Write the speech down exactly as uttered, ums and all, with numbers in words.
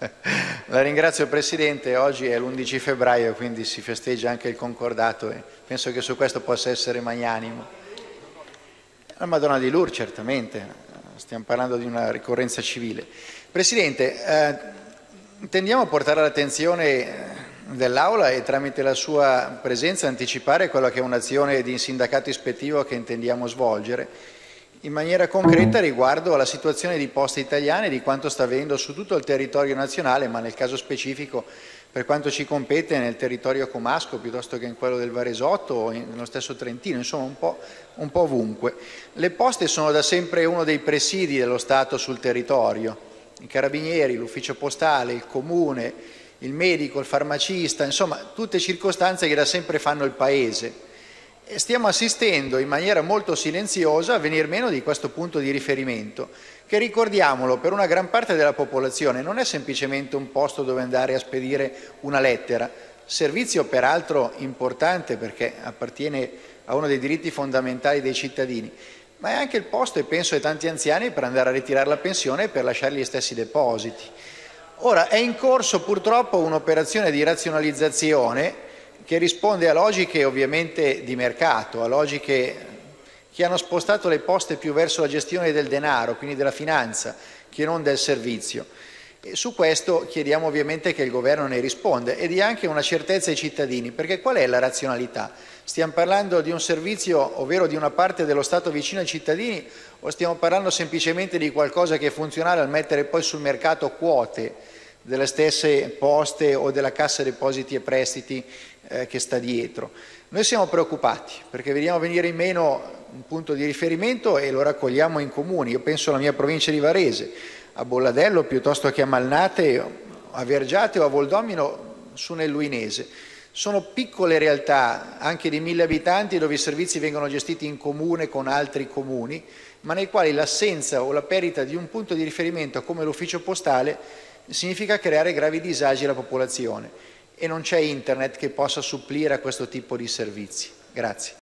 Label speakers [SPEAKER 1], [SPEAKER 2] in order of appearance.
[SPEAKER 1] La ringrazio Presidente, oggi è l'undici febbraio, quindi si festeggia anche il concordato e penso che su questo possa essere magnanimo. La Madonna di Lourdes, certamente, stiamo parlando di una ricorrenza civile. Presidente, eh, intendiamo portare all'attenzione dell'Aula e tramite la sua presenza anticipare quella che è un'azione di sindacato ispettivo che intendiamo svolgere in maniera concreta riguardo alla situazione di Poste Italiane e di quanto sta avvenendo su tutto il territorio nazionale, ma nel caso specifico, per quanto ci compete, nel territorio comasco piuttosto che in quello del Varesotto o nello stesso Trentino, insomma un po', un po' ovunque. Le poste sono da sempre uno dei presidi dello Stato sul territorio. I carabinieri, l'ufficio postale, il comune, il medico, il farmacista, insomma tutte circostanze che da sempre fanno il Paese. E stiamo assistendo in maniera molto silenziosa a venir meno di questo punto di riferimento, che, ricordiamolo, per una gran parte della popolazione non è semplicemente un posto dove andare a spedire una lettera, servizio peraltro importante perché appartiene a uno dei diritti fondamentali dei cittadini, ma è anche il posto, e penso ai tanti anziani, per andare a ritirare la pensione e per lasciare gli stessi depositi. Ora, è in corso purtroppo un'operazione di razionalizzazione che risponde a logiche ovviamente di mercato, a logiche che hanno spostato le poste più verso la gestione del denaro, quindi della finanza, che non del servizio. E su questo chiediamo ovviamente che il Governo ne risponda e dia anche una certezza ai cittadini, perché qual è la razionalità? Stiamo parlando di un servizio, ovvero di una parte dello Stato vicino ai cittadini, o stiamo parlando semplicemente di qualcosa che è funzionale al mettere poi sul mercato quote delle stesse poste o della Cassa Depositi e Prestiti eh, che sta dietro? Noi siamo preoccupati perché vediamo venire in meno un punto di riferimento e lo raccogliamo in comuni. Io penso alla mia provincia di Varese, a Bolladello piuttosto che a Malnate, a Vergiate o a Voldomino su nel Luinese. Sono piccole realtà, anche di mille abitanti, dove i servizi vengono gestiti in comune con altri comuni, ma nei quali l'assenza o la perdita di un punto di riferimento come l'ufficio postale significa creare gravi disagi alla popolazione e non c'è internet che possa supplire a questo tipo di servizi. Grazie.